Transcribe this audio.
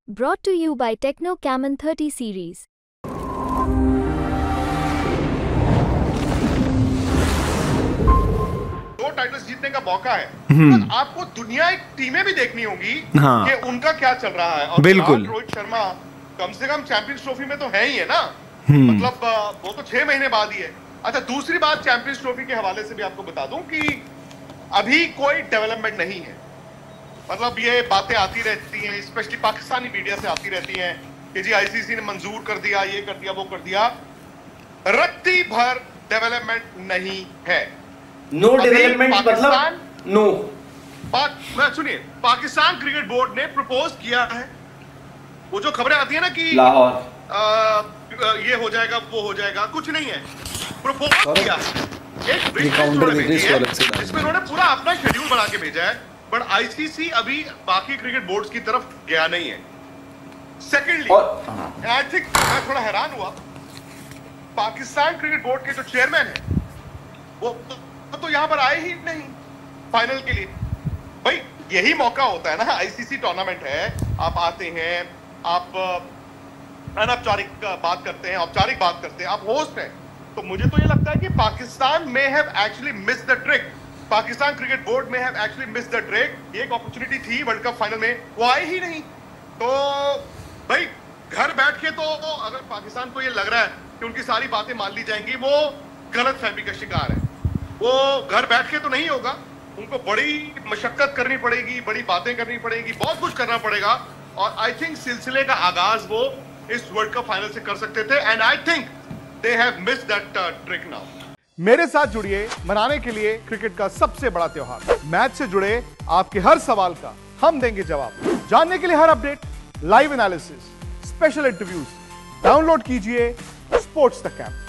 Brought to you by Techno Camon 30 series. दो titles जीतने का मौका है, तो आपको दुनिया की टीमें भी देखनी होगी कि उनका क्या चल रहा है। और बिल्कुल रोहित शर्मा कम से कम चैंपियंस ट्रॉफी में तो है ही है ना, मतलब वो तो 6 महीने बाद ही है। अच्छा, दूसरी बात चैंपियंस ट्रॉफी के हवाले से भी आपको बता दूं कि अभी कोई डेवलपमेंट नहीं है। मतलब ये बातें आती रहती हैं, स्पेशली पाकिस्तानी मीडिया से आती रहती हैं कि जी आईसीसी ने मंजूर कर दिया, ये कर दिया, वो कर दिया। रत्ती भर डेवलपमेंट नहीं है। नो डेवलपमेंट मतलब नो। सुनिए, पाकिस्तान क्रिकेट बोर्ड ने प्रपोज किया है, वो जो खबरें आती है ना कि लाहौर ये हो जाएगा, वो हो जाएगा, कुछ नहीं है। प्रपोज किया है, एक इसमें उन्होंने पूरा अपना शेड्यूल बना के भेजा है, बट आईसीसी अभी बाकी क्रिकेट बोर्ड्स की तरफ गया नहीं है। सेकेंडली, आई थिंक मैं थोड़ा हैरान हुआ, पाकिस्तान क्रिकेट बोर्ड के जो चेयरमैन है वो तो यहां पर आए ही नहीं फाइनल के लिए। भाई यही मौका होता है ना, आईसीसी टूर्नामेंट है, आप आते हैं, आप अनौपचारिक बात करते हैं, औपचारिक बात करते हैं, आप होस्ट हैं। तो मुझे तो ये लगता है कि पाकिस्तान में have actually miss the trick, Pakistan cricket board में have actually miss the trick. ये एक अपॉर्चुनिटी थी वर्ल्ड कप फाइनल में, वो आए ही नहीं। तो भाई घर बैठ के तो अगर पाकिस्तान को ये लग रहा है कि उनकी सारी बातें मान ली जाएंगी, वो गलत फहमी का शिकार है। वो घर बैठ के तो नहीं होगा, उनको बड़ी मशक्कत करनी पड़ेगी, बड़ी बातें करनी पड़ेगी, बहुत कुछ करना पड़ेगा। और आई थिंक सिलसिले का आगाज वो इस वर्ल्ड कप फाइनल से कर सकते थे, and I think they have missed that trick now. मेरे साथ जुड़िए मनाने के लिए क्रिकेट का सबसे बड़ा त्योहार। मैच से जुड़े आपके हर सवाल का हम देंगे जवाब। जानने के लिए हर update, live analysis, special interviews, download कीजिए स्पोर्ट्स तक ऐप।